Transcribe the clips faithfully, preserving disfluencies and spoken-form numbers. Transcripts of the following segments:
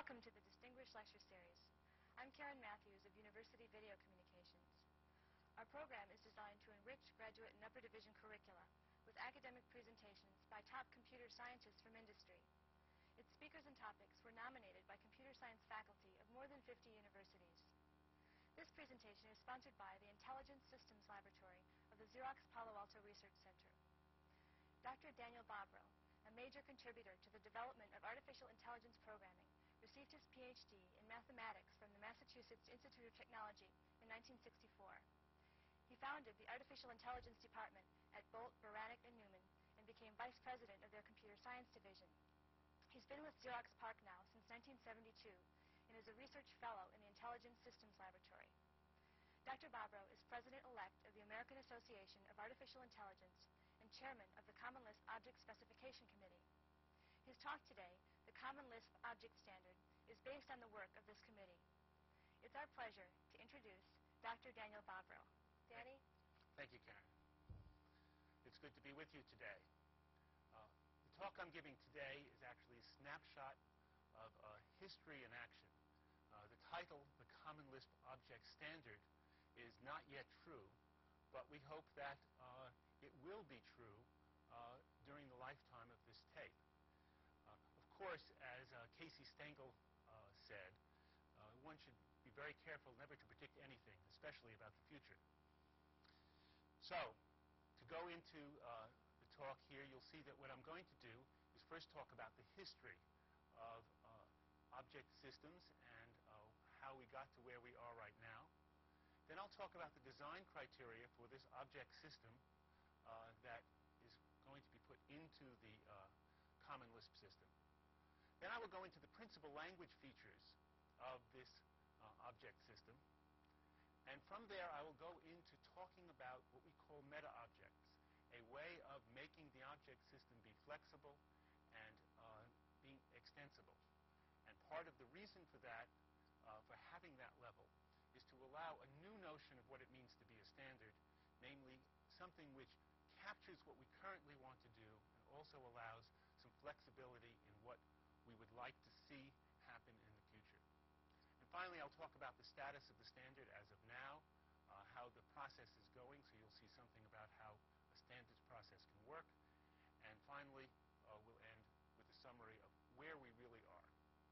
Welcome to the Distinguished Lecture Series. I'm Karen Matthews of University Video Communications. Our program is designed to enrich graduate and upper division curricula with academic presentations by top computer scientists from industry. Its speakers and topics were nominated by computer science faculty of more than fifty universities. This presentation is sponsored by the Intelligence Systems Laboratory of the Xerox Palo Alto Research Center. Doctor Daniel Bobrow, a major contributor to the development of artificial intelligence programming, received his P H D in mathematics from the Massachusetts Institute of Technology in nineteen sixty-four. He founded the Artificial Intelligence Department at Bolt, Beranek, and Newman and became vice president of their computer science division. He's been with Xerox PARC now since nineteen seventy-two and is a research fellow in the Intelligence Systems Laboratory. Doctor Bobrow is president-elect of the American Association of Artificial Intelligence and chairman of the Common Lisp Object Specification Committee. His talk today, The Common Lisp Object Standard, is based on the work of this committee. It's our pleasure to introduce Doctor Daniel Bobrow. Danny? Thank you, Karen. It's good to be with you today. Uh, the talk I'm giving today is actually a snapshot of uh, history in action. Uh, the title, The Common Lisp Object Standard, is not yet true, but we hope that uh, it will be true uh, during the lifetime of this tape. Uh, of course, as uh, Casey Stengel uh, said, uh, one should be very careful never to predict anything, especially about the future. So, to go into uh, the talk here, you'll see that what I'm going to do is first talk about the history of uh, object systems and uh, how we got to where we are right now. Then I'll talk about the design criteria for this object system uh, that is going to be put into the uh, Common Lisp system. Then I will go into the principal language features of this uh, object system. And from there, I will go into talking about what we call meta-objects, a way of making the object system be flexible and uh, being extensible. And part of the reason for that, uh, for having that level, is to allow a new notion of what it means to be a standard, namely something which captures what we currently want to do and also allows some flexibility in what we would like to see happen in the future. And finally, I'll talk about the status of the standard as of now, uh, how the process is going, so you'll see something about how a standards process can work. And finally, uh, we'll end with a summary of where we really are.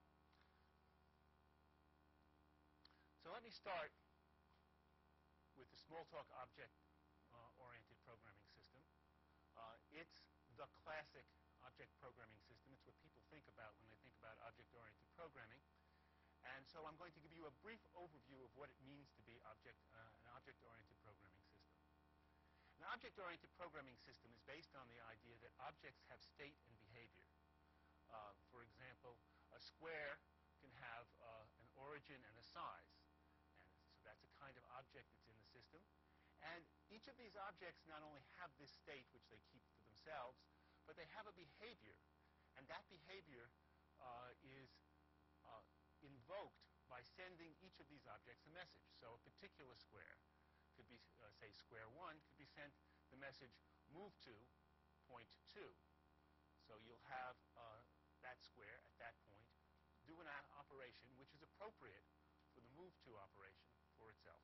So let me start with the Smalltalk object-oriented uh, programming system. Uh, it's the classic object programming system. It's what people think about when they think about object-oriented programming. And so I'm going to give you a brief overview of what it means to be object, uh, an object-oriented programming system. An object-oriented programming system is based on the idea that objects have state and behavior. Uh, for example, a square can have uh, an origin and a size. And so that's a kind of object that's in the system. And each of these objects not only have this state, which they keep to themselves, but they have a behavior. And that behavior uh, is uh, invoked by sending each of these objects a message. So a particular square could be, uh, say, square one, could be sent the message, move to point two. So you'll have uh, that square at that point do an operation which is appropriate for the move to operation for itself.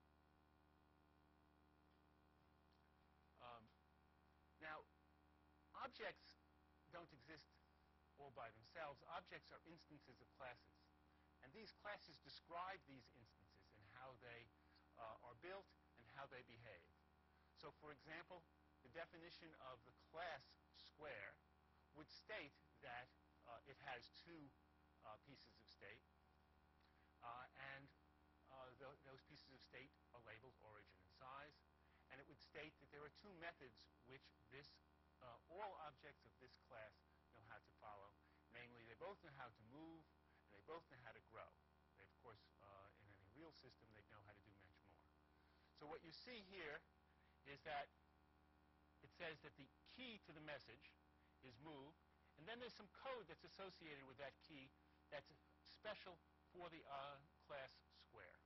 Um, now, objects don't exist all by themselves. Objects are instances of classes. And these classes describe these instances and how they uh, are built and how they behave. So, for example, the definition of the class square would state that uh, it has two uh, pieces of state, uh, and uh, th those pieces of state are labeled origin and size. And it would state that there are two methods which this, uh, all objects of this class know how to follow. Namely, they both know how to move, and they both know how to grow. They, of course, uh, in any real system, they'd know how to do much more. So what you see here is that it says that the key to the message is move, and then there's some code that's associated with that key that's special for the uh, class square.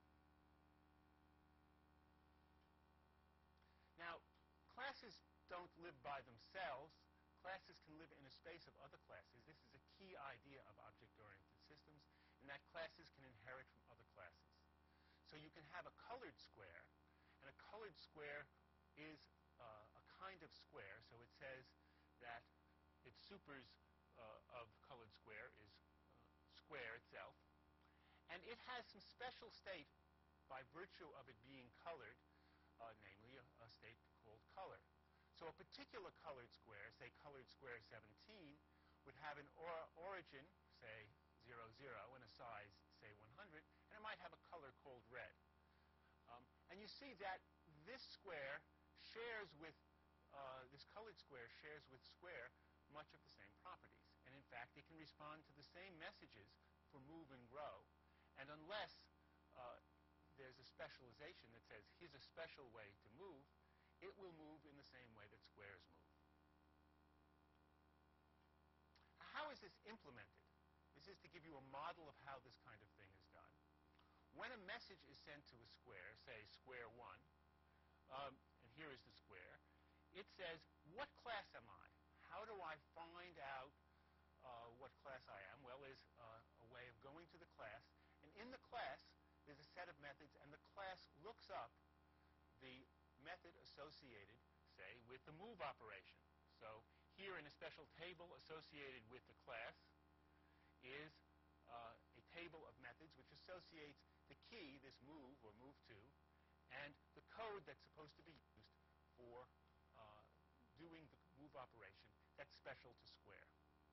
Now, classes don't live by themselves. Classes can live in a space of other classes. This is a key idea of object-oriented systems, in that classes can inherit from other classes. So you can have a colored square, and a colored square is uh, a kind of square. So it says that its supers uh, of colored square is uh, square itself. And it has some special state by virtue of it being colored, uh, namely a, a state called color. So a particular colored square, say colored square seventeen, would have an or origin, say zero, zero, and a size, say one hundred, and it might have a color called red. Um, and you see that this square shares with, uh, this colored square shares with square much of the same properties. And in fact, it can respond to the same messages for move and grow. And unless uh, there's a specialization that says, here's a special way to move, it will move in the same way that squares move. How is this implemented? This is to give you a model of how this kind of thing is done. When a message is sent to a square, say square one, um, and here is the square, it says, what class am I? How do I find out uh, what class I am? Well, there's uh, a way of going to the class, and in the class, there's a set of methods, and the class looks up the method associated, say, with the move operation. So here in a special table associated with the class is uh, a table of methods which associates the key, this move or move to, and the code that's supposed to be used for uh, doing the move operation that's special to square.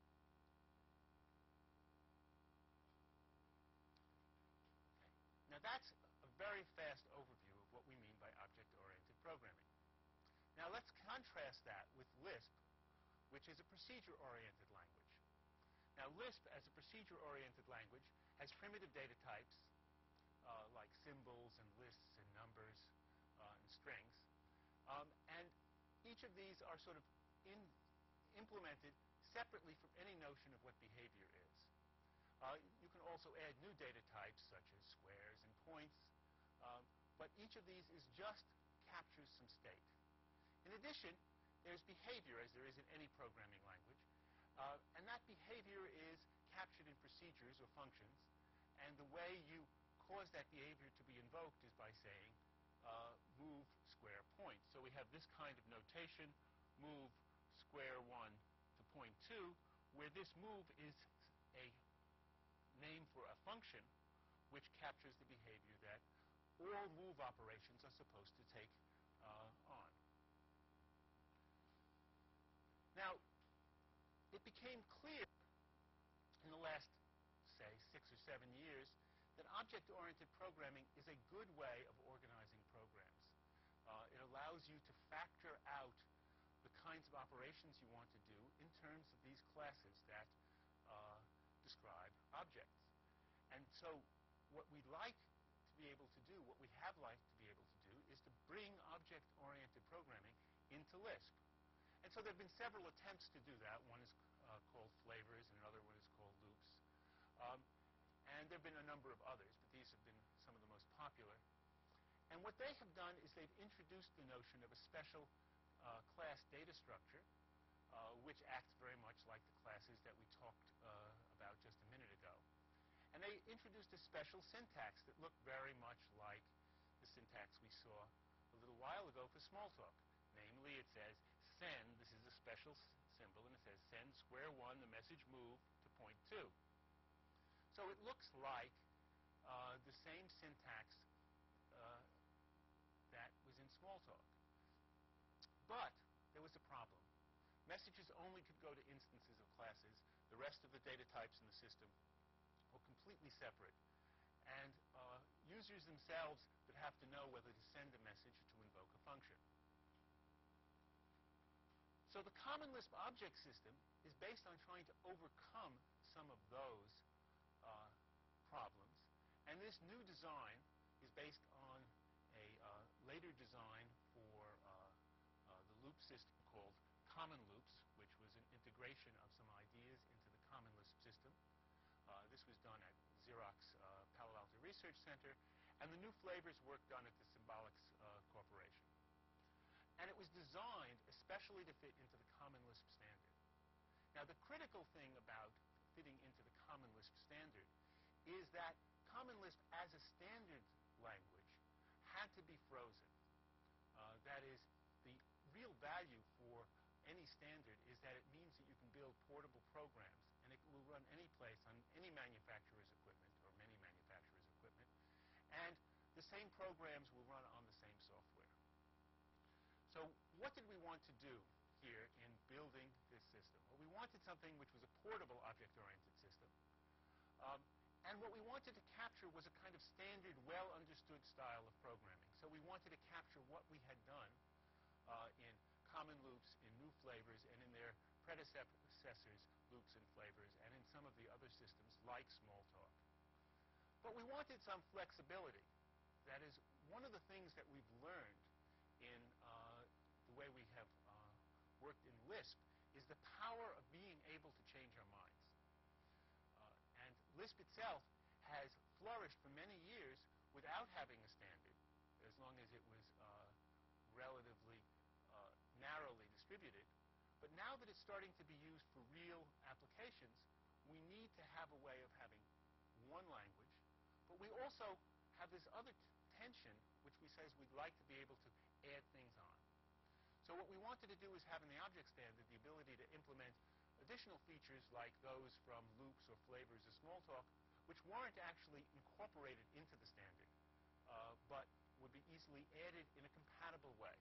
Okay. Now that's a very fast overview of what we mean by object-oriented programming. Now let's contrast that with Lisp, which is a procedure-oriented language. Now Lisp, as a procedure-oriented language, has primitive data types uh, like symbols and lists and numbers uh, and strings. Um, and each of these are sort of in, implemented separately from any notion of what behavior is. Uh, you can also add new data types such as squares and points, um, but each of these is just captures some state. In addition, there's behavior, as there is in any programming language, uh, and that behavior is captured in procedures or functions, and the way you cause that behavior to be invoked is by saying uh, move square point. So we have this kind of notation, move square one to point two, where this move is a name for a function which captures the behavior that all move operations are supposed to take uh, on. Now, it became clear in the last, say, six or seven years that object-oriented programming is a good way of organizing programs. Uh, it allows you to factor out the kinds of operations you want to do in terms of these classes that uh, describe objects. And so what we'd like to be able to do, what we have liked to be able to do, is to bring object-oriented programming into Lisp. And so there have been several attempts to do that. One is uh, called flavors, and another one is called loops. Um, and there have been a number of others, but these have been some of the most popular. And what they have done is they've introduced the notion of a special uh, class data structure, uh, which acts very much like the classes that we talked uh, about just a minute ago. And they introduced a special syntax that looked very much like the syntax we saw a little while ago for Smalltalk. Namely, it says send, this is a special symbol, and it says send square one the message move to point two. So it looks like uh, the same syntax uh, that was in Smalltalk. But there was a problem. Messages only could go to instances of classes. The rest of the data types in the system were completely separate. And uh, users themselves would have to know whether to send a message or to invoke a function. So the Common Lisp object system is based on trying to overcome some of those uh, problems. And this new design is based on a uh, later design for uh, uh, the loop system called Common Loops, which was an integration of some ideas into the Common Lisp system. Uh, this was done at Xerox uh, Palo Alto Research Center, and the new flavors work done at the Symbolics uh, Corporation. And it was designed especially to fit into the Common Lisp standard. Now, the critical thing about fitting into the Common Lisp standard is that Common Lisp as a standard language had to be frozen. Uh, that is, the real value for any standard is that it means that you can build portable programs, and it will run any place on any manufacturer's equipment or many manufacturers' equipment, and the same programs will run on the same software. So what did we want to do here in building this system? Well, we wanted something which was a portable object-oriented system. Um, and what we wanted to capture was a kind of standard, well-understood style of programming. So we wanted to capture what we had done uh, in common loops, in new flavors, and in their predecessors, loops and flavors, and in some of the other systems like Smalltalk. But we wanted some flexibility. That is, one of the things that we've learned in uh, the way we have uh, worked in Lisp is the power of being able to change our minds. Uh, and Lisp itself has flourished for many years without having a standard, as long as it was uh, relatively uh, narrowly distributed. But now that it's starting to be used for real applications, we need to have a way of having one language, but we also have this other t tension, which we says we'd like to be able to add things on. So what we wanted to do is have in the object standard the ability to implement additional features like those from loops or flavors of Smalltalk, which weren't actually incorporated into the standard, uh, but would be easily added in a compatible way.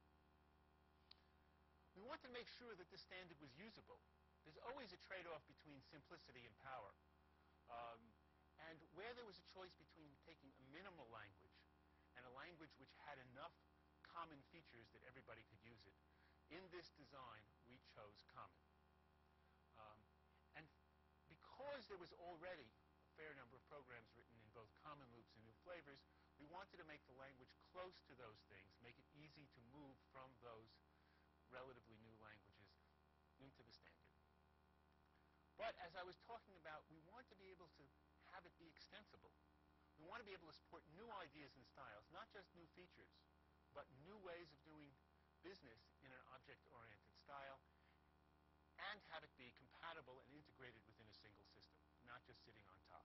We want to make sure that this standard was usable. There's always a trade-off between simplicity and power. Um, and where there was a choice between taking a minimal language and a language which had enough common features that everybody could use it, in this design, we chose Common. Um, and because there was already a fair number of programs written in both common loops and new flavors, we wanted to make the language close to those things, make it easy to move from those relatively new languages into the standard. But as I was talking about, we want to be able to have it be extensible. We want to be able to support new ideas and styles, not just new features, but new ways of doing business in an object-oriented style, and have it be compatible and integrated within a single system, not just sitting on top.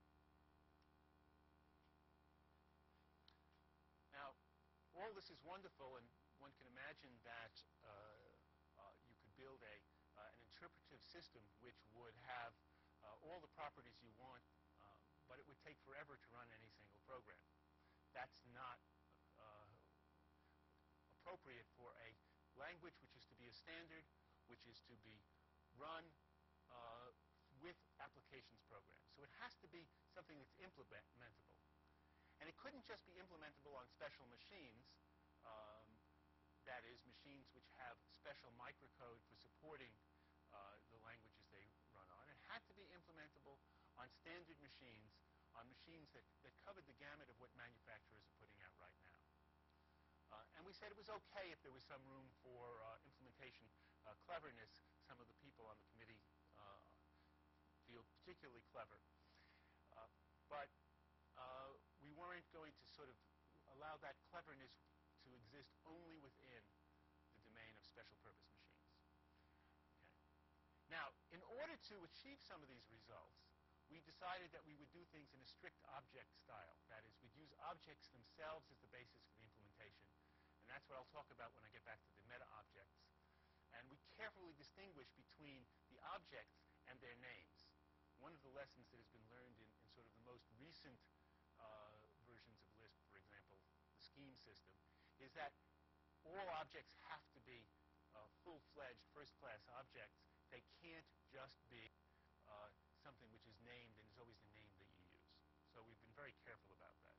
Now, all this is wonderful, and one can imagine that uh, uh, you could build a, uh, an interpretive system which would have uh, all the properties you want, uh, but it would take forever to run any single program. That's not uh, appropriate for a language which is to be a standard, which is to be run uh, with applications programs. So it has to be something that's implementable. And it couldn't just be implementable on special machines, um, that is, machines which have special microcode for supporting uh, the languages they run on. It had to be implementable on standard machines, on machines that, that covered the gamut of what manufacturers are putting out right now. Uh, and we said it was okay if there was some room for uh, implementation uh, cleverness. Some of the people on the committee uh, feel particularly clever. Uh, but uh, we weren't going to sort of allow that cleverness to exist only within the domain of special purpose machines. Okay. Now, in order to achieve some of these results, we decided that we would do things in a strict object style. That is, we'd use objects themselves as the basis for the implementation. And that's what I'll talk about when I get back to the meta objects. And we carefully distinguish between the objects and their names. One of the lessons that has been learned in, in sort of the most recent uh, versions of Lisp, for example, the scheme system, is that all objects have to be uh, full-fledged first-class objects. They can't just be uh, something which is named and is always the name that you use. So we've been very careful about that.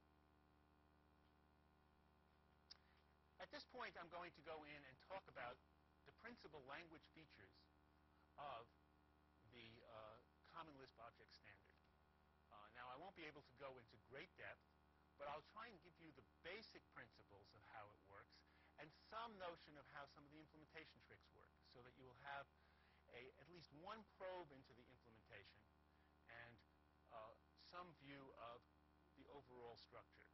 At this point, I'm going to go in and talk about the principal language features of the uh, Common Lisp Object Standard. Uh, now, I won't be able to go into great depth, but I'll try and give you the basic principles of how it works and some notion of how some of the implementation tricks work, so that you will have a, at least one probe into the implementation and uh, some view of the overall structure.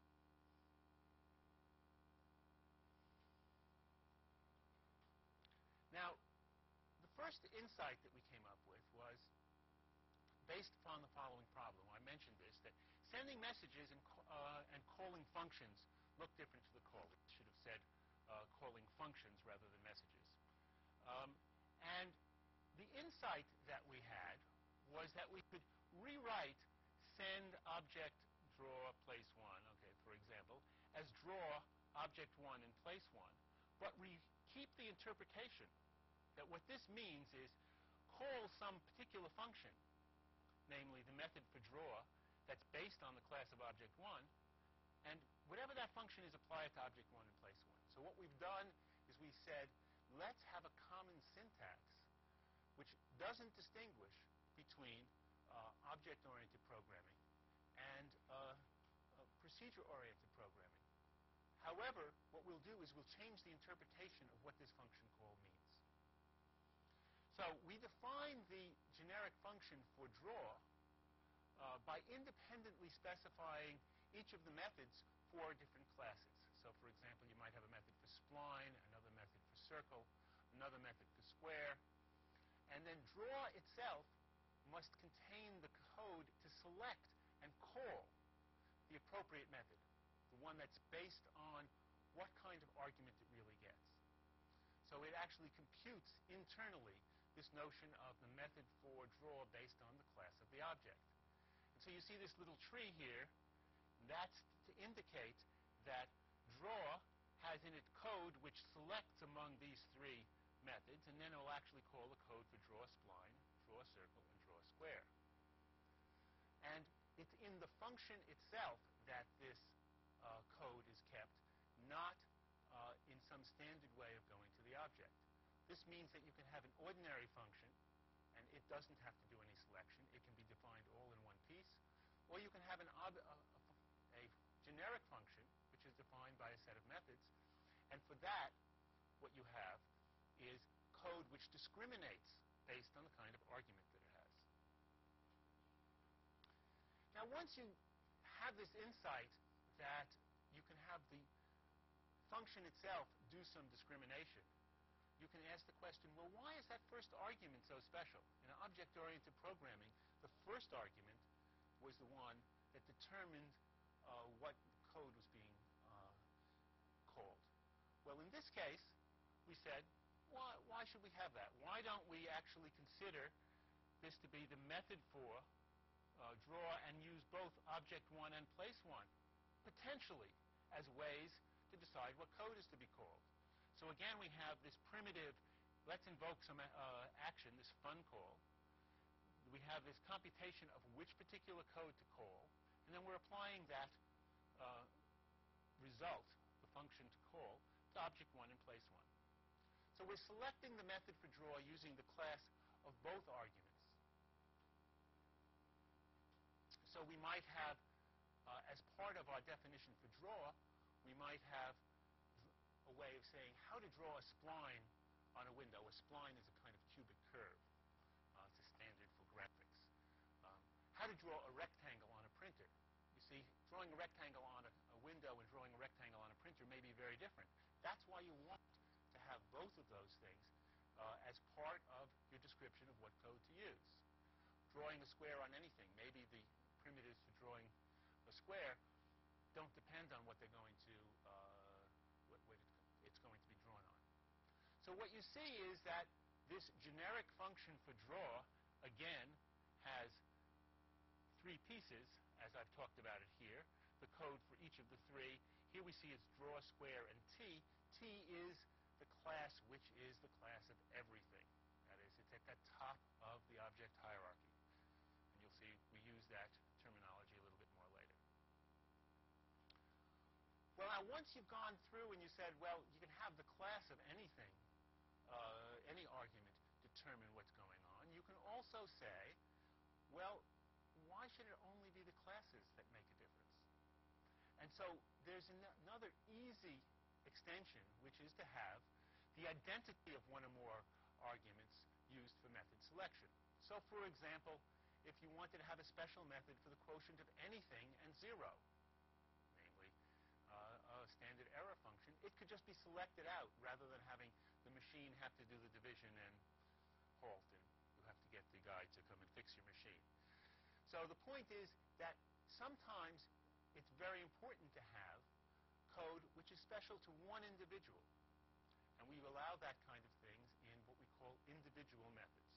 Now, the first insight that we came up with was based upon the following problem. I mentioned this, that sending messages and, uh, and calling functions look different to the call. It should have said uh, calling functions rather than messages. Um, and the insight that we had was that we could rewrite send object draw place one, okay, for example, as draw object one and place one, but we keep the interpretation that what this means is call some particular function, namely the method for draw, that's based on the class of object one, and whatever that function is, apply it to object one and place one. So what we've done is we said, let's have a common syntax which doesn't distinguish between uh, object-oriented programming and uh, uh, procedure-oriented programming. However, what we'll do is we'll change the interpretation of what this function call means. So we define the generic function for draw uh, by independently specifying each of the methods for different classes. So for example, you might have a method for spline, another method for circle, another method for square, and then draw itself must contain the code to select and call the appropriate method, the one that's based on what kind of argument it really gets. So it actually computes internally this notion of the method for draw based on the class of the object. And so you see this little tree here. That's to indicate that draw has in it code which selects among these three methods, and then it will actually call the code for draw spline, draw circle, and draw square. And it's in the function itself that this uh, code is kept, not uh, in some standard way of going to the object. This means that you can have an ordinary function, and it doesn't have to do any selection. It can be defined all in one piece. Or you can have an ob a, a generic function, which is defined by a set of methods. And for that, what you have is code which discriminates based on the kind of argument that it has. Now, once you have this insight that you can have the function itself do some discrimination, you can ask the question, well, why is that first argument so special? In object-oriented programming, the first argument was the one that determined uh, what code was being uh, called. Well, in this case, we said, why, why should we have that? Why don't we actually consider this to be the method for uh, draw and use both object one and place one, potentially, as ways to decide what code is to be called? So again, we have this primitive, let's invoke some uh, action, this fun call. We have this computation of which particular code to call, and then we're applying that uh, result, the function to call, to object one and place one. So we're selecting the method for draw using the class of both arguments. So we might have, uh, as part of our definition for draw, we might have a way of saying how to draw a spline on a window. A spline is a kind of cubic curve. Uh, it's a standard for graphics. Um, how to draw a rectangle on a printer. You see, drawing a rectangle on a, a window and drawing a rectangle on a printer may be very different. That's why you want to have both of those things uh, as part of your description of what code to use. Drawing a square on anything, maybe the primitives for drawing a square don't depend on what they're going to, uh, what, what it's going to be drawn on. So what you see is that this generic function for draw, again, has three pieces, as I've talked about it here, the code for each of the three. Here we see it's draw, square, and T. T is the class which is the class of everything. That is, it's at the top of the object hierarchy. And you'll see we use that terminology a little bit more later. Well, now, once you've gone through and you said, well, you can have the class of anything, uh, any argument, determine what's going on, you can also say, well, why should it only be the classes that make a difference? And so there's an another easy extension, which is to have the identity of one or more arguments used for method selection. So, for example, if you wanted to have a special method for the quotient of anything and zero, namely uh, a standard error function, it could just be selected out rather than having the machine have to do the division and halt, and you have to get the guy to come and fix your machine. So the point is that sometimes it's very important to have code which is special to one individual. And we allow that kind of things in what we call individual methods.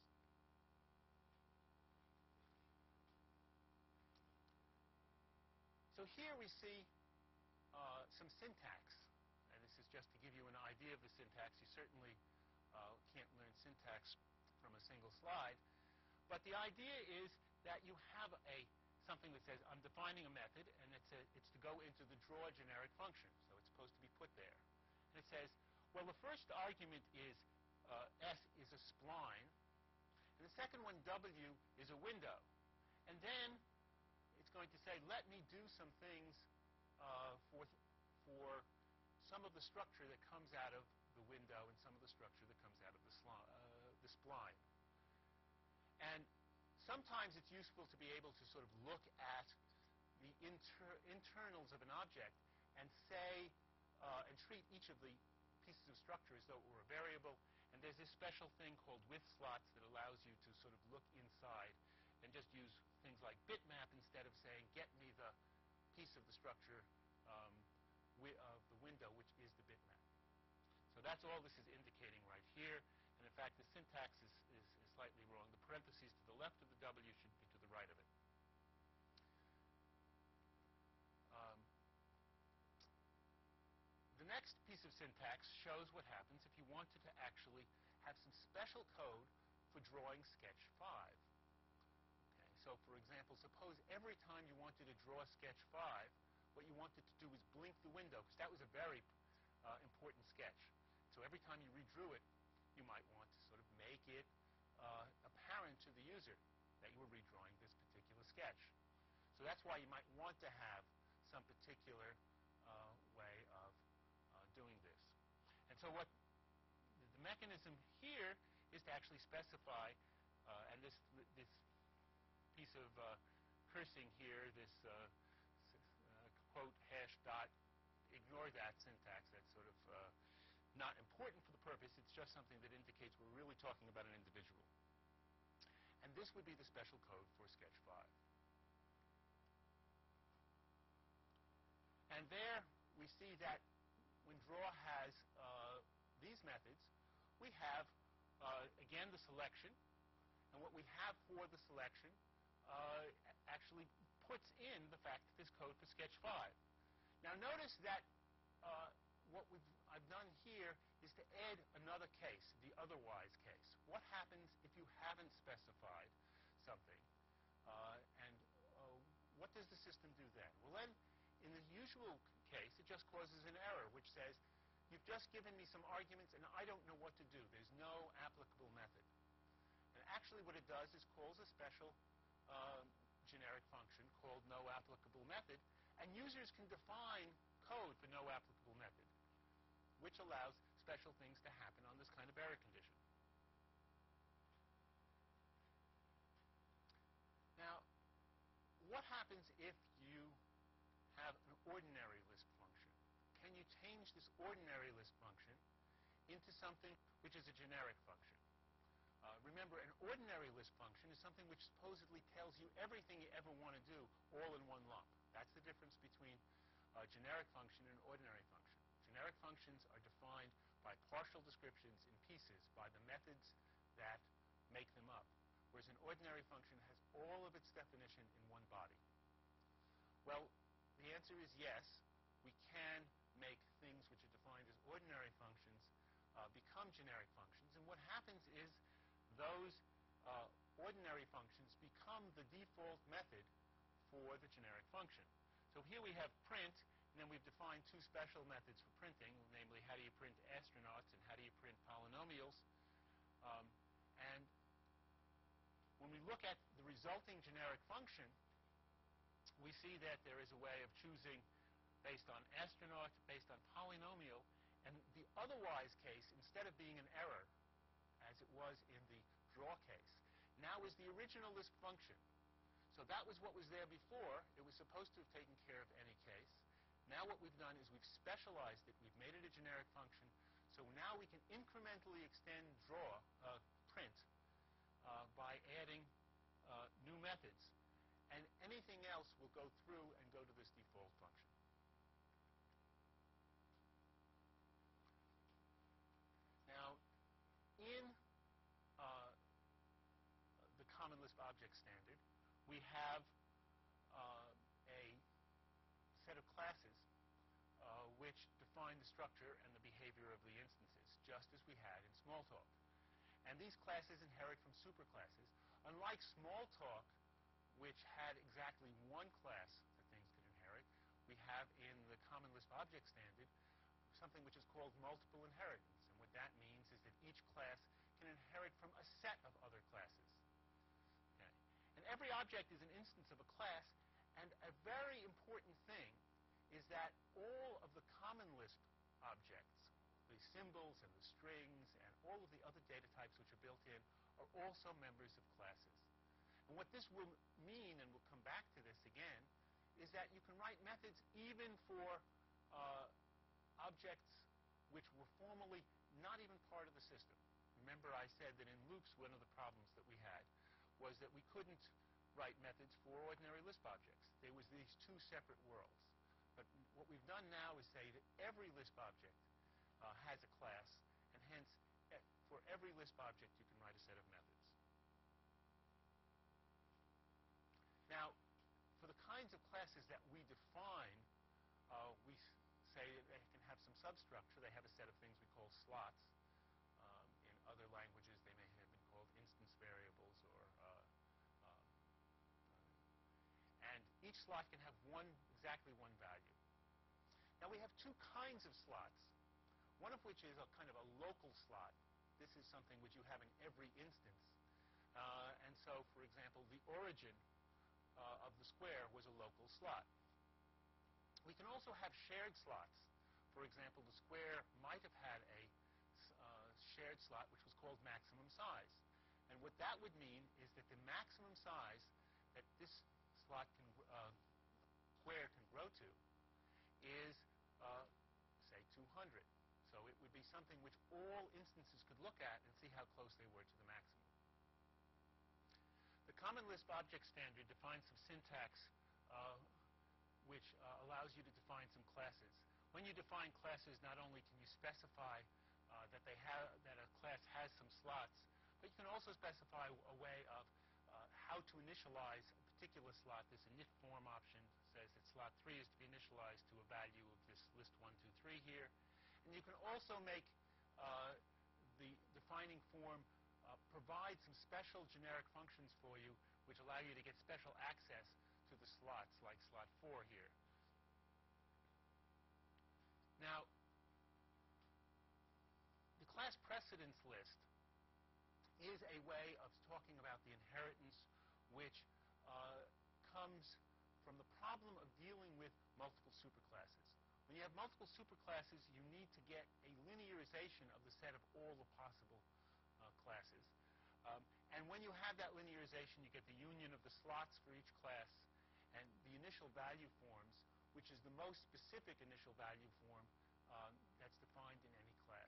So here we see uh, some syntax. And this is just to give you an idea of the syntax. You certainly uh, can't learn syntax from a single slide. But the idea is that you have a something that says, I'm defining a method, and it's, a, it's to go into the draw generic function. So it's supposed to be put there. And it says, well, the first argument is uh, S is a spline, and the second one, W, is a window. And then it's going to say, let me do some things uh, for, for some of the structure that comes out of the window and some of the structure that comes out of the, uh, the spline. And sometimes it's useful to be able to sort of look at the inter internals of an object and say, uh, and treat each of the pieces of structure as though it were a variable. And there's this special thing called with slots that allows you to sort of look inside and just use things like bitmap instead of saying, get me the piece of the structure um, wi of the window, which is the bitmap. So that's all this is indicating right here. And in fact, the syntax is, is, is slightly wrong. The parentheses to the left of the W should be to the right of it. Um, the next piece of syntax shows what happens if you wanted to actually have some special code for drawing sketch five. Okay, so for example, suppose every time you wanted to draw sketch five, what you wanted to do was blink the window, because that was a very uh, important sketch. So every time you redrew it, you might want to sort of make it uh, apparent to the user that you were redrawing this particular sketch. So that's why you might want to have some particular uh, way of uh, doing this. And so what the mechanism here is to actually specify, uh, and this, this piece of uh, cursing here, this uh, uh, quote hash dot, ignore that syntax. That's sort of uh, not important for the purpose. It's just something that indicates we're really talking about an individual. And this would be the special code for sketch five. And there we see that when draw has uh, these methods, we have, uh, again, the selection. And what we have for the selection uh, actually puts in the fact that there's code for sketch five. Now notice that uh, what we've, I've done here is to add another case, the otherwise case. What happens if you haven't specified something? Uh, and uh, what does the system do then? Well, then, in the usual case, it just causes an error, which says, you've just given me some arguments, and I don't know what to do. There's no applicable method. And actually what it does is calls a special uh, generic function called no applicable method, and users can define code for no applicable method, which allows special things to happen on this kind of error condition. Now, what happens if you have an ordinary Lisp function? Can you change this ordinary Lisp function into something which is a generic function? Uh, remember, an ordinary Lisp function is something which supposedly tells you everything you ever want to do all in one lump. That's the difference between a generic function and an ordinary function. Generic functions are defined by partial descriptions in pieces, by the methods that make them up, whereas an ordinary function has all of its definition in one body. Well, the answer is yes. We can make things which are defined as ordinary functions uh, become generic functions. And what happens is those uh, ordinary functions become the default method for the generic function. So here we have print, and then we've defined two special methods for printing, namely how do you print astronauts and how do you print polynomials. Um, and when we look at the resulting generic function, we see that there is a way of choosing based on astronaut, based on polynomial, and the otherwise case, instead of being an error, as it was in the draw case, now is the original Lisp function. So that was what was there before. It was supposed to have taken care of any case. Now what we've done is we've specialized it. We've made it a generic function. So now we can incrementally extend draw, uh, print, uh, by adding uh, new methods. anything else will go through and go to this default function. Now, in uh, the Common Lisp Object Standard, we have uh, a set of classes uh, which define the structure and the behavior of the instances, just as we had in Smalltalk. And these classes inherit from superclasses. Unlike Smalltalk, which had exactly one class that things could inherit, we have in the Common Lisp Object Standard something which is called multiple inheritance. And what that means is that each class can inherit from a set of other classes. Okay. And every object is an instance of a class, and a very important thing is that all of the Common Lisp objects, the symbols and the strings and all of the other data types which are built in, are also members of classes. And what this will mean, and we'll come back to this again, is that you can write methods even for uh, objects which were formerly not even part of the system. Remember, I said that in loops, one of the problems that we had was that we couldn't write methods for ordinary Lisp objects. There was these two separate worlds. But what we've done now is say that every Lisp object uh, has a class, and hence, e for every Lisp object, you can write a set of methods. Now, for the kinds of classes that we define, uh, we say that they can have some substructure. They have a set of things we call slots. Um, in other languages, they may have been called instance variables, or uh, um, and each slot can have one, exactly one value. Now, we have two kinds of slots, one of which is a kind of a local slot. This is something which you have in every instance. Uh, and so, for example, the origin uh, of the square was a local slot. We can also have shared slots. For example, the square might have had a uh, shared slot which was called maximum size. And what that would mean is that the maximum size that this slot can, uh, square can grow to is, uh, say, two hundred. So it would be something which all instances could look at and see how close they were to the maximum. The Common Lisp Object Standard defines some syntax uh, which uh, allows you to define some classes. When you define classes, not only can you specify uh, that they have that a class has some slots, but you can also specify a way of uh, how to initialize a particular slot. This init form option says that slot three is to be initialized to a value of this list one, two, three here. And you can also make uh, the defining form uh, provide some special generic functions for you which allow you to get special access to the slots, like slot four here. Now, the class precedence list is a way of talking about the inheritance which uh, comes from the problem of dealing with multiple superclasses. When you have multiple superclasses, you need to get a linearization of the set of all the possible uh, classes. Um, and when you have that linearization, you get the union of the slots for each class and the initial value forms, which is the most specific initial value form um, that's defined in any class.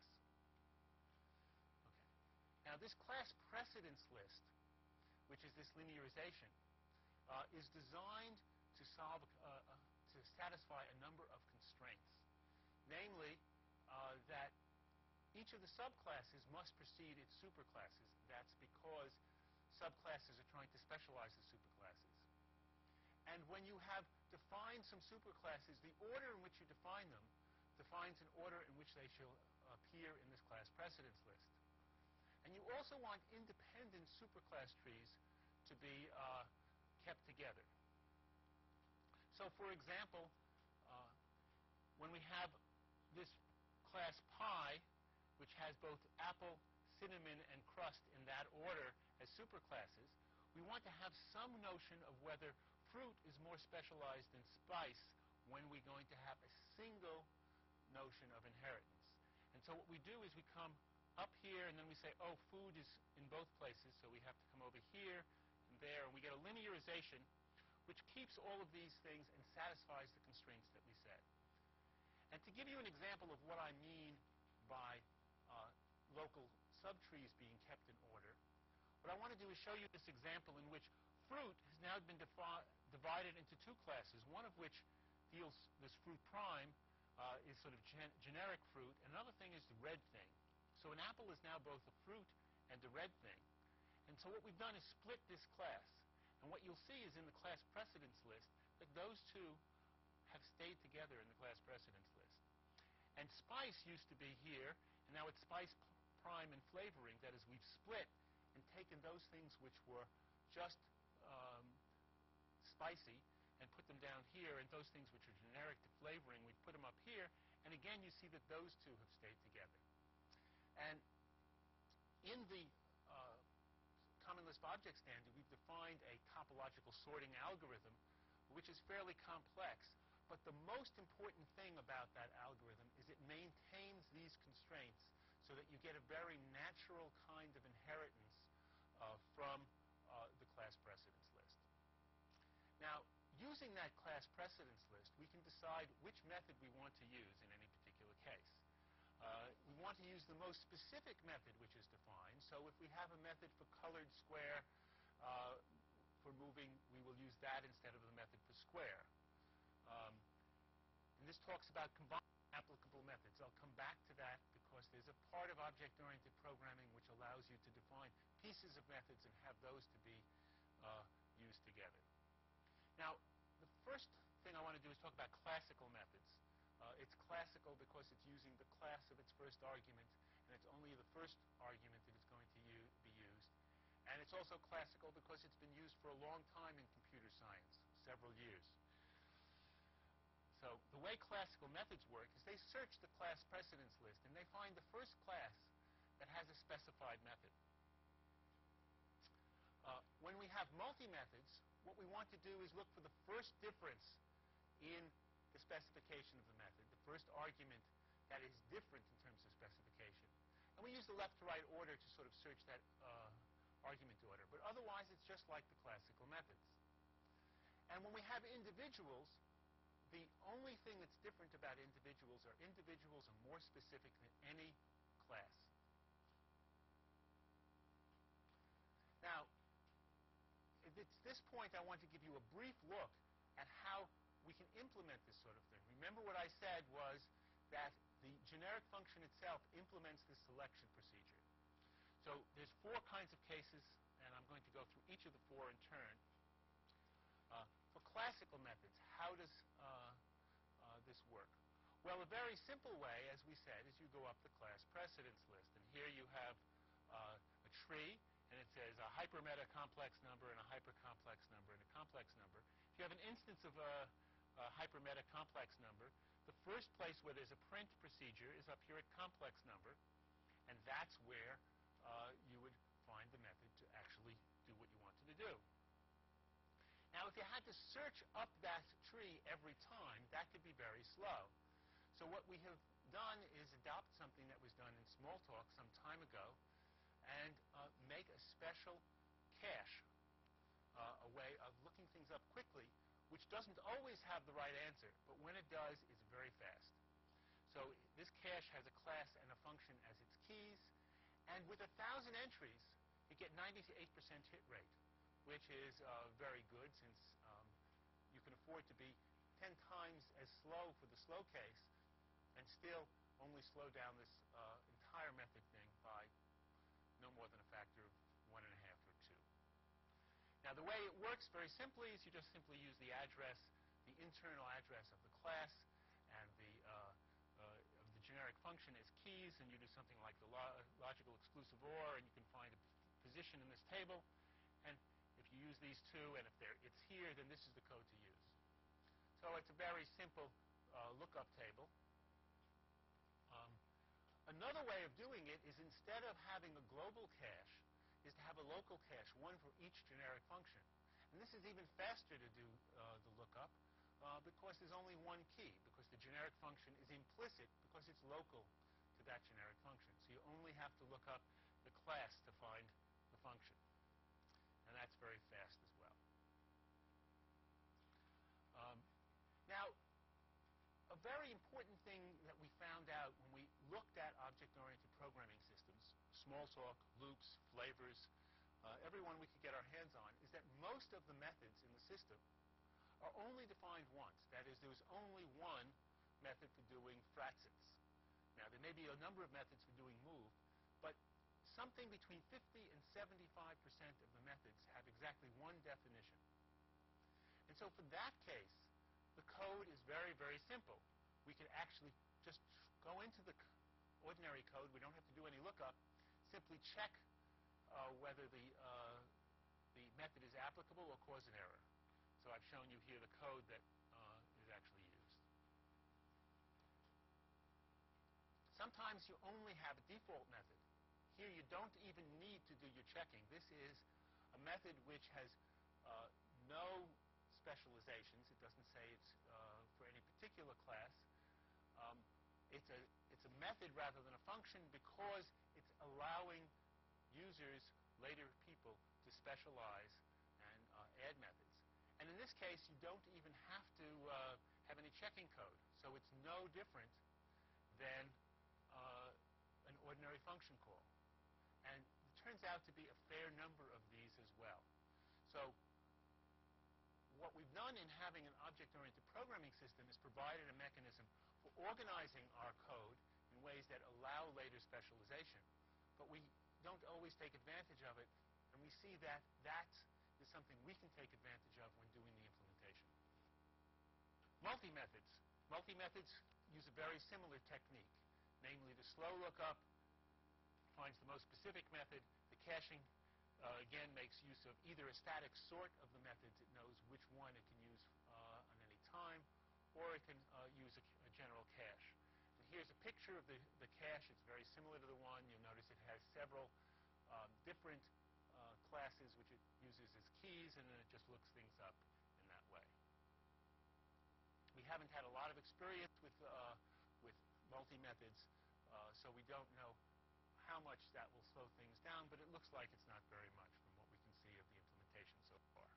Okay. Now, this class precedence list, which is this linearization, uh, is designed to solve, uh, uh, to satisfy a number of constraints. Namely, uh, that each of the subclasses must precede its superclasses. That's because subclasses are trying to specialize as superclasses. And when you have defined some superclasses, the order in which you define them defines an order in which they shall appear in this class precedence list. And you also want independent superclass trees to be uh, kept together. So, for example, uh, when we have this class pi, which has both apple, cinnamon, and crust in that order as superclasses, we want to have some notion of whether fruit is more specialized than spice when we're going to have a single notion of inheritance. And so what we do is we come up here, and then we say, oh, food is in both places, so we have to come over here and there, and we get a linearization which keeps all of these things and satisfies the constraints that we set. And to give you an example of what I mean by uh, local subtrees being kept in order, what I want to do is show you this example in which fruit has now been defi- divided into two classes, one of which deals, this fruit prime uh, is sort of gen- generic fruit, and another thing is the red thing. So an apple is now both a fruit and a red thing. And so what we've done is split this class. And what you'll see is in the class precedence list that those two have stayed together in the class precedence list. And spice used to be here, and now it's spice p- prime and flavoring. That is, we've split and taken those things which were just um, spicy and put them down here, and those things which are generic to flavoring, we've put them up here. And again, you see that those two have stayed together. And in the uh, Common Lisp Object Standard, we've defined a topological sorting algorithm, which is fairly complex. But the most important thing about that algorithm is it maintains these constraints so that you get a very natural kind of inheritance uh, from uh, the class precedence list. Now, using that class precedence list, we can decide which method we want to use in any particular case. Uh, we want to use the most specific method which is defined. So if we have a method for colored square uh, for moving, we will use that instead of the method for square. Um, and this talks about combining applicable methods. I'll come back to that because there's a part of object-oriented programming which allows you to define pieces of methods and have those to be uh, used together. Now, the first thing I want to do is talk about classical methods. Uh, it's classical because it's using the class of its first argument, and it's only the first argument that is going to u- be used. And it's also classical because it's been used for a long time in computer science, several years. So the way classical methods work is they search the class precedence list, and they find the first class that has a specified method. Uh, when we have multi-methods, what we want to do is look for the first difference in the specification of the method, the first argument that is different in terms of specification. And we use the left to right order to sort of search that uh, argument order. But otherwise, it's just like the classical methods. And when we have individuals, the only thing that's different about individuals are individuals are more specific than any class. Now, at this point, I want to give you a brief look at how we can implement this sort of thing. Remember what I said was that the generic function itself implements this selection procedure. So there's four kinds of cases, and I'm going to go through each of the four in turn. Uh, for classical methods, how does uh, uh, this work? Well, a very simple way, as we said, is you go up the class precedence list. And here you have uh, a tree, and it says a hypermeta complex number and a hypercomplex number and a complex number. If you have an instance of a, a hypermeta complex number, the first place where there's a print procedure is up here at complex number, and that's where uh, you would find the method to actually do what you wanted to do. Now, if you had to search up that tree every time, that could be very slow. So what we have done is adopt something that was done in Smalltalk some time ago and uh, make a special cache, uh, a way of looking things up quickly, which doesn't always have the right answer, but when it does, it's very fast. So this cache has a class and a function as its keys, and with one thousand entries, you get ninety-eight percent hit rate, which is uh, very good since um, you can afford to be ten times as slow for the slow case and still only slow down this uh, entire method thing by no more than a factor of one and a half or two. Now, the way it works very simply is you just simply use the address, the internal address of the class, and the uh, uh, of the generic function as keys, and you do something like the lo logical exclusive OR, and you can find a position in this table. And if you use these two, and if they're, it's here, then this is the code to use. So it's a very simple uh, lookup table. Um, Another way of doing it is instead of having a global cache, is to have a local cache, one for each generic function. And this is even faster to do uh, the lookup uh, because there's only one key, because the generic function is implicit because it's local to that generic function. So you only have to look up the class to find the function. And that's very fast as well. Um, now, a very important thing that we found out when we looked at object-oriented programming systems, Smalltalk, loops, flavors, uh, everyone we could get our hands on, is that most of the methods in the system are only defined once. That is, there's only one method for doing fratsets. Now, there may be a number of methods for doing move, but something between fifty and seventy-five percent of the methods have exactly one definition. And so for that case, the code is very, very simple. We can actually just go into the ordinary code. We don't have to do any lookup. Simply check uh, whether the, uh, the method is applicable or cause an error. So I've shown you here the code that uh, is actually used. Sometimes you only have a default method. Here you don't even need to do your checking. This is a method which has uh, no specializations. It doesn't say it's uh, for any particular class. Um, it's, a, it's a method rather than a function because it's allowing users, later people, to specialize and uh, add methods. And in this case, you don't even have to uh, have any checking code. So it's no different than uh, an ordinary function call. And it turns out to be a fair number of these as well. So what we've done in having an object-oriented programming system is provided a mechanism for organizing our code in ways that allow later specialization. But we don't always take advantage of it, and we see that that is something we can take advantage of when doing the implementation. Multi-methods. Multi-methods use a very similar technique, namely the slow lookup finds the most specific method. The caching, uh, again, makes use of either a static sort of the methods. It knows which one it can use uh, on any time, or it can uh, use a, a general cache. And here's a picture of the, the cache. It's very similar to the one. You'll notice it has several um, different uh, classes which it uses as keys, and then it just looks things up in that way. We haven't had a lot of experience with, uh, with multi-methods, uh, so we don't know how much that will slow things down, but it looks like it's not very much from what we can see of the implementation so far.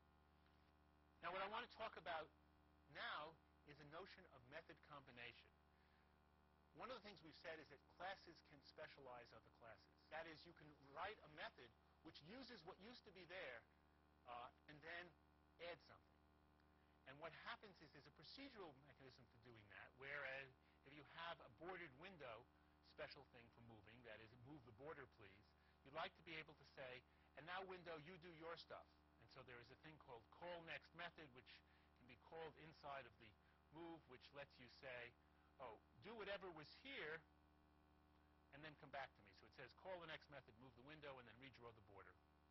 Now, what I want to talk about now is a notion of method combination. One of the things we've said is that classes can specialize other classes. That is, you can write a method which uses what used to be there uh, and then add something. And what happens is there's a procedural mechanism for doing that, whereas if you have a bordered window, special thing for moving, that is, move the border, please, you'd like to be able to say, and now, window, you do your stuff. And so there is a thing called call next method, which can be called inside of the move, which lets you say, oh, do whatever was here, and then come back to me. So it says, call the next method, move the window, and then redraw the border.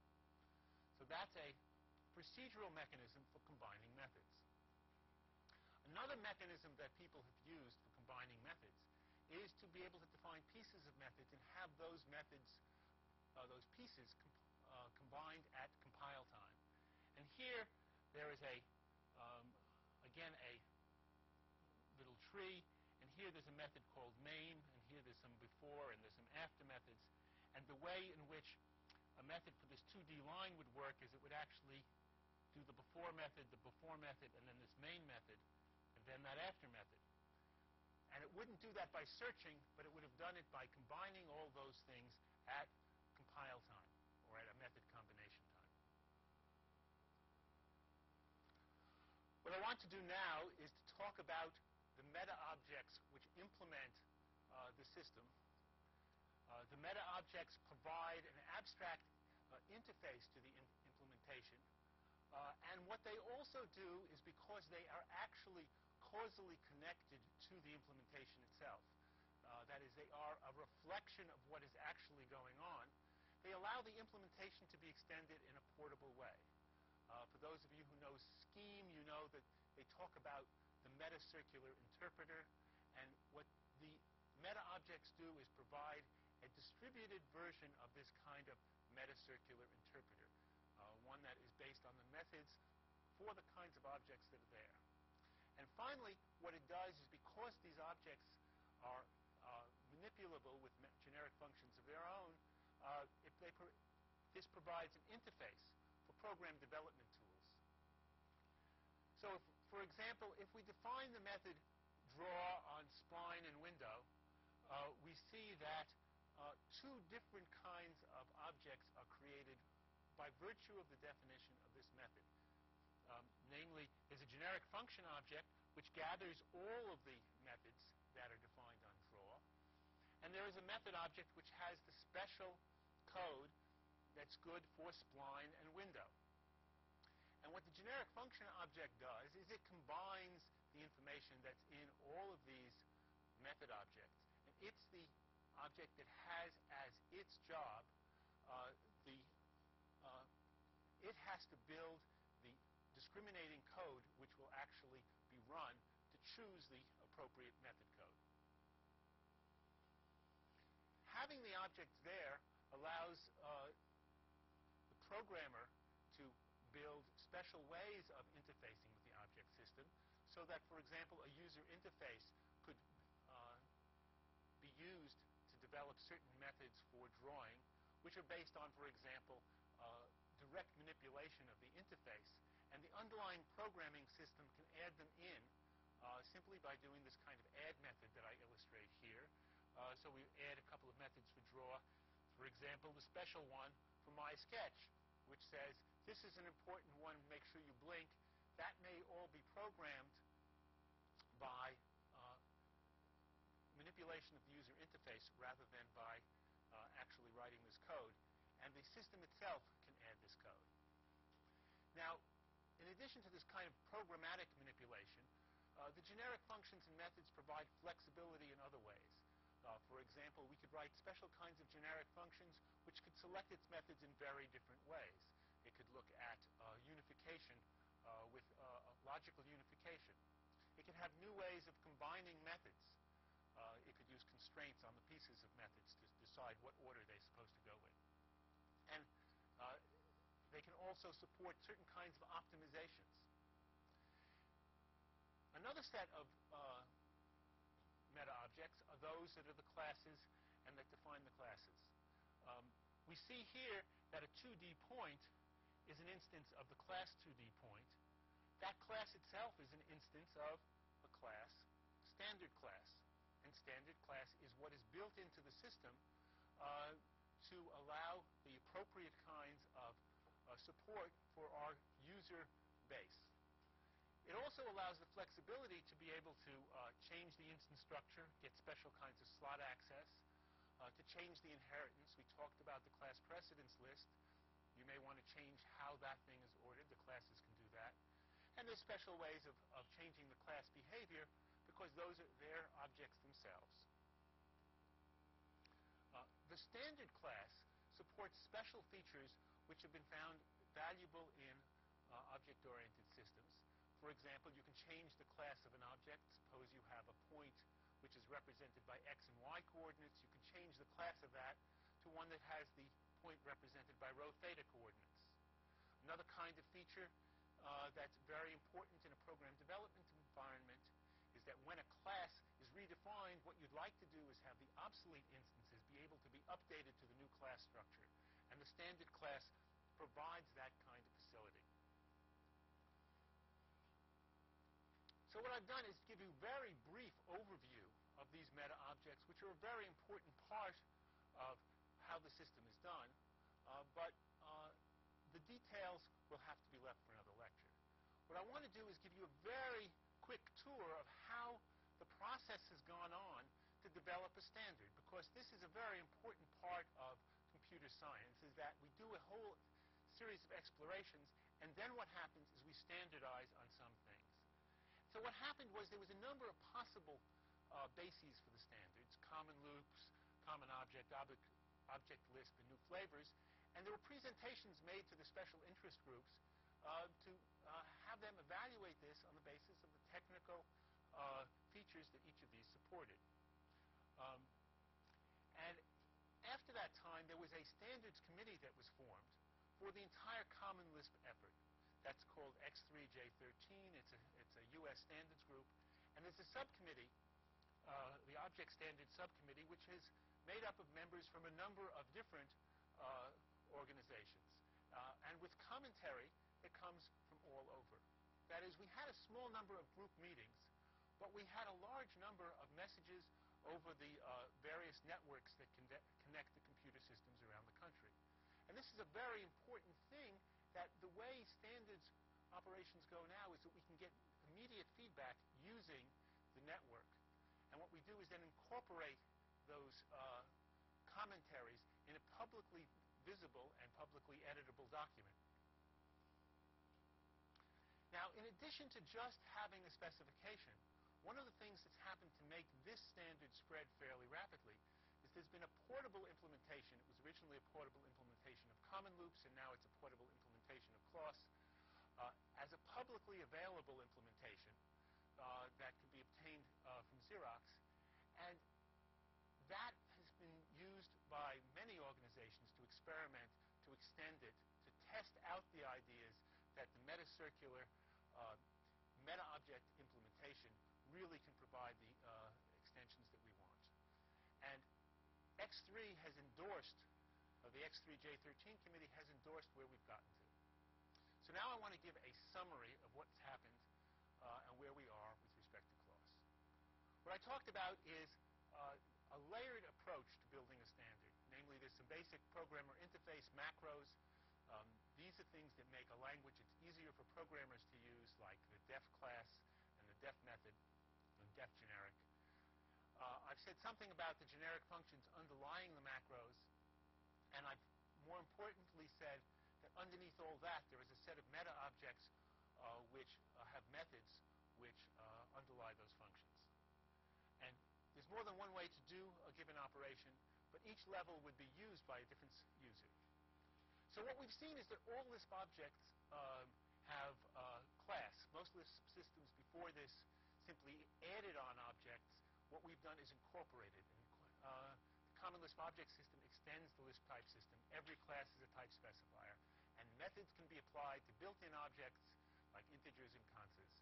So that's a procedural mechanism for combining methods. Another mechanism that people have used for combining methods is to be able to define pieces of methods and have those methods, uh, those pieces comp uh, combined at compile time. And here there is a, um, again, a little tree, and here there's a method called main, and here there's some before and there's some after methods. And the way in which a method for this two D line would work is it would actually do the before method, the before method, and then this main method, and then that after method. And it wouldn't do that by searching, but it would have done it by combining all those things at compile time, or at a method combination time. What I want to do now is to talk about the meta-objects which implement uh, the system. Uh, the meta-objects provide an abstract uh, interface to the in implementation. Uh, and what they also do is, because they are actually causally connected to the implementation itself, uh, that is, they are a reflection of what is actually going on, they allow the implementation to be extended in a portable way. Uh, for those of you who know Scheme, you know that they talk about the meta-circular interpreter, and what the meta-objects do is provide a distributed version of this kind of meta-circular interpreter, uh, one that is based on the methods for the kinds of objects that are there. And finally, what it does is, because these objects are uh, manipulable with generic functions of their own, uh, if they pro this provides an interface for program development tools. So, if, for example, if we define the method draw on spline and window, uh, we see that uh, two different kinds of objects are created by virtue of the definition of this method. Um, namely, there's a generic function object which gathers all of the methods that are defined on draw. And there is a method object which has the special code that's good for spline and window. And what the generic function object does is it combines the information that's in all of these method objects. And it's the object that has as its job uh, the uh, it has to build the discriminating code which will actually be run to choose the appropriate method code. Having the object there allows uh, the programmer to build special ways of interfacing with the object system so that, for example, a user interface could uh, be used to develop certain methods for drawing which are based on, for example, uh, direct manipulation of the interface. And the underlying programming system can add them in uh, simply by doing this kind of add method that I illustrate here. Uh, so we add a couple of methods for draw. For example, the special one for my sketch, which says, this is an important one, make sure you blink. That may all be programmed by uh, manipulation of the user interface rather than by uh, actually writing this code. And the system itself can add this code. Now, in addition to this kind of programmatic manipulation, uh, the generic functions and methods provide flexibility in other ways. Uh, for example, we could write special kinds of generic functions which could select its methods in very different ways. It could look at uh, unification uh, with uh, logical unification. It could have new ways of combining methods. Uh, it could use constraints on the pieces of methods to decide what order they're supposed to go in. And uh, they can also support certain kinds of optimizations. Another set of uh, meta-objects are those that are the classes and that define the classes. Um, we see here that a two D point is an instance of the class two D point. That class itself is an instance of a class, standard class. And standard class is what is built into the system uh, to allow the appropriate kinds of uh, support for our user base. It also allows the flexibility to be able to uh, change the instance structure, get special kinds of slot access, uh, to change the inheritance. We talked about the class precedence list. You may want to change how that thing is ordered. The classes can do that. And there's special ways of, of changing the class behavior because those are their objects themselves. Uh, the standard class supports special features which have been found valuable in uh, object-oriented systems. For example, you can change the class of an object. Suppose you have a point which is represented by x and y coordinates. You can change the class of that to one that has the point represented by rho theta coordinates. Another kind of feature uh, that's very important in a program development environment is that when a class is redefined, what you'd like to do is have the obsolete instances be able to be updated to the new class structure. And the standard class provides that kind of facility. So what I've done is give you a very brief overview of these meta-objects, which are a very important part of how the system is done. Uh, but uh, the details will have to be left for another lecture. What I want to do is give you a very quick tour of how the process has gone on to develop a standard, because this is a very important part of computer science, is that we do a whole series of explorations, and then what happens is we standardize on some things. So what happened was there was a number of possible uh, bases for the standards, common loops, common object, object, object lisp, and new flavors. And there were presentations made to the special interest groups uh, to uh, have them evaluate this on the basis of the technical uh, features that each of these supported. Um, and after that time, there was a standards committee that was formed for the entire common lisp effort. That's called X three J thirteen. It's a, it's a U S standards group. And there's a subcommittee, uh, the Object Standards Subcommittee, which is made up of members from a number of different uh, organizations. Uh, and with commentary that comes from all over. That is, we had a small number of group meetings, but we had a large number of messages over the uh, various networks that connect the computer systems around the country. And this is a very very important thing, that the way standards operations go now is that we can get immediate feedback using the network. And what we do is then incorporate those uh, commentaries in a publicly visible and publicly editable document. Now, in addition to just having a specification, one of the things that's happened to make this standard spread fairly rapidly is there's been a portable implementation. It was originally a portable implementation of common loops, and now it's a portable implementation of CLOS. Uh, as a publicly available implementation uh, that can be obtained uh, from Xerox. And that has been used by many organizations to experiment, to extend it, to test out the ideas that the meta-circular, uh, meta-object implementation really can provide the uh, extensions that we want. And X three has endorsed, uh, the X three J thirteen committee has endorsed where we've gotten to. So now I want to give a summary of what's happened uh, and where we are with respect to CLOS. What I talked about is uh, a layered approach to building a standard. Namely, there's some basic programmer interface macros. Um, these are things that make a language it's easier for programmers to use, like the def class and the def method and def generic. Uh, I've said something about the generic functions underlying the macros, and I've more importantly said that underneath all that, there is a set of meta-objects uh, which uh, have methods which uh, underlie those functions. And there's more than one way to do a given operation, but each level would be used by a different user. So what we've seen is that all Lisp objects um, have uh, class. Most Lisp systems before this simply added on objects. What we've done is incorporated. And, uh, the Common Lisp object system extends the Lisp type system. Every class is a type specifier. And methods can be applied to built-in objects like integers and constants.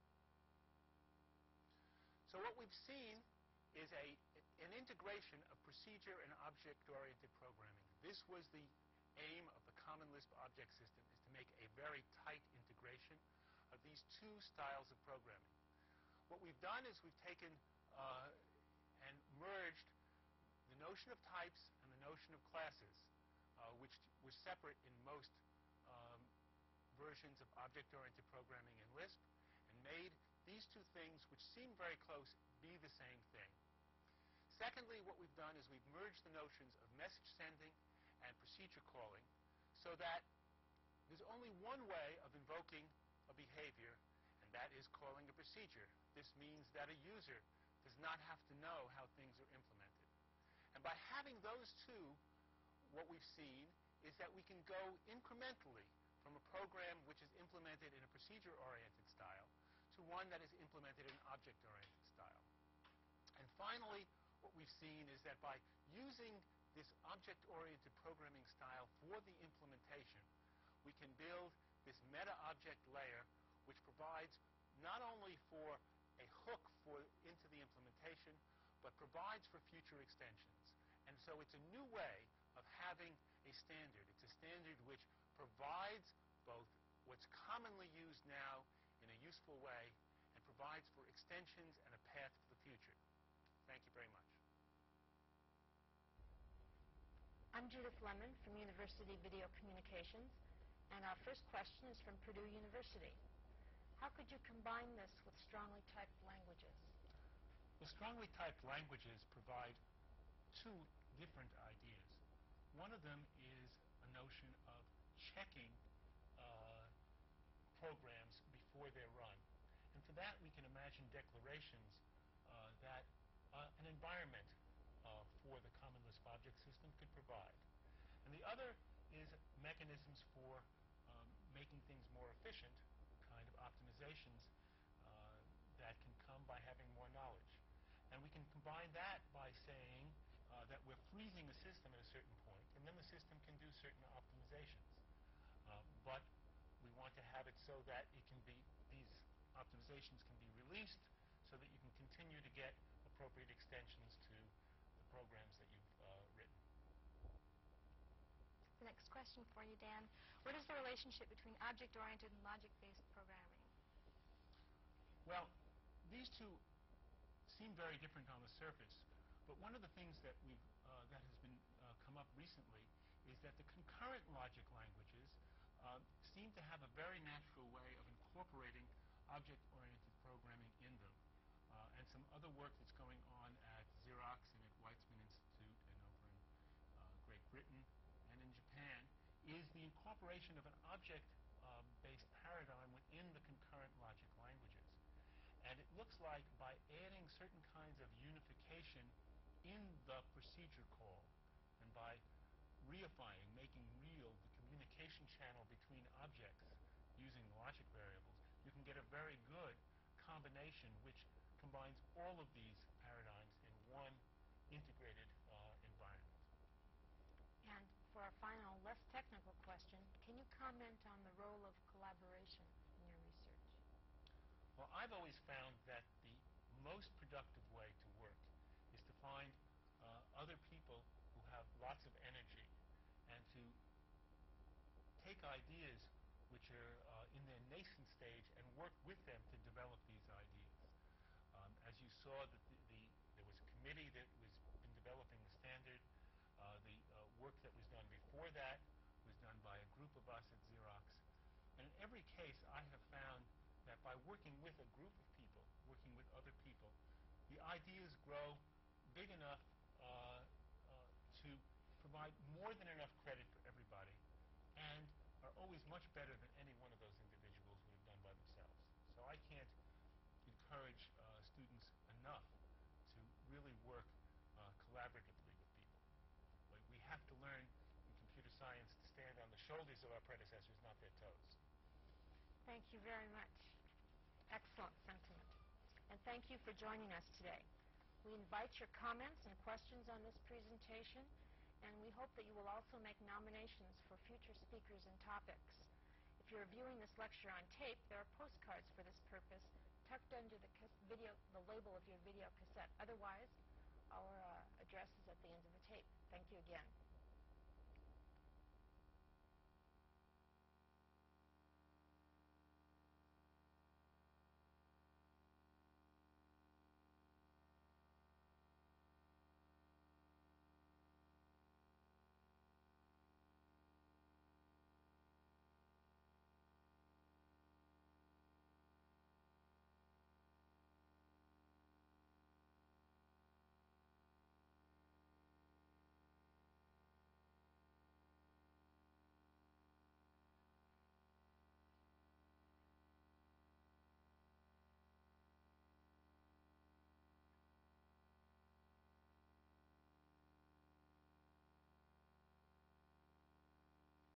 So what we've seen is a, an integration of procedure and object-oriented programming. This was the aim of the Common Lisp object system, is to make a very tight integration of these two styles of programming. What we've done is we've taken uh, and merged the notion of types and the notion of classes, uh, which were separate in most um, versions of object-oriented programming in Lisp, and made these two things, which seem very close, be the same thing. Secondly, what we've done is we've merged the notions of message sending and procedure calling, so that there's only one way of invoking a behavior, and that is calling a procedure. This means that a user does not have to know how things are implemented. And by having those two, what we've seen is that we can go incrementally from a program which is implemented in a procedure-oriented style to one that is implemented in an object-oriented style. And finally, what we've seen is that by using this object-oriented programming style for the implementation, we can build this meta-object layer which provides not only for a hook for into the implementation, but provides for future extensions. And so it's a new way of having a standard. It's a standard which provides both what's commonly used now in a useful way and provides for extensions and a path for the future. Thank you very much. I'm Judith Lemon from University Video Communications, and our first question is from Purdue University. How could you combine this with strongly typed languages? Well, strongly typed languages provide two different ideas. One of them is a notion of checking uh, programs before they're run. And for that, we can imagine declarations uh, that uh, an environment uh, for the Common Lisp object system could provide. And the other is mechanisms for um, making things more efficient, kind of optimizations uh, that can come by having more knowledge. And we can combine that by saying uh, that we're freezing the system at a certain point, and then the system can do certain optimizations. Uh, but we want to have it so that it can be, these optimizations can be released so that you can continue to get appropriate extensions to the programs that you've uh, written. The next question for you, Dan. What is the relationship between object-oriented and logic-based programming? Well, these two seem very different on the surface, but one of the things that we've uh, that has been uh, come up recently is that the concurrent logic logic languages um, seem to have a very natural way of incorporating object-oriented programming in them. Uh, and some other work that's going on at Xerox and at Weizmann Institute and over in uh, Great Britain and in Japan is the incorporation of an object-based uh, paradigm within the concurrent logic languages. And it looks like by adding certain kinds of unification in the procedure call and by reifying, making real the communication channel between objects using logic variables, you can get a very good combination which combines all of these paradigms in one integrated uh, environment. And for our final, less technical question, can you comment on the role of collaboration in your research? Well, I've always found that the most productive way to work is to find uh, other people who have lots of energy and to take ideas which are uh, in their nascent stage and work with them to develop these ideas. Um, as you saw, that the, the, there was a committee that was been developing the standard. Uh, the uh, work that was done before that was done by a group of us at Xerox. And in every case, I have found that by working with a group of people, working with other people, the ideas grow big enough uh, uh, to provide more than enough credit for everybody and are always much better than any one of those individuals would have done by themselves. So I can't encourage uh, students enough to really work uh, collaboratively with people. But we have to learn in computer science to stand on the shoulders of our predecessors, not their toes. Thank you very much. Excellent sentiment. And thank you for joining us today. We invite your comments and questions on this presentation, and we hope that you will also make nominations for future speakers and topics. If you're viewing this lecture on tape, there are postcards for this purpose tucked under the video, the label of your video cassette. Otherwise, our uh, address is at the end of the tape. Thank you again.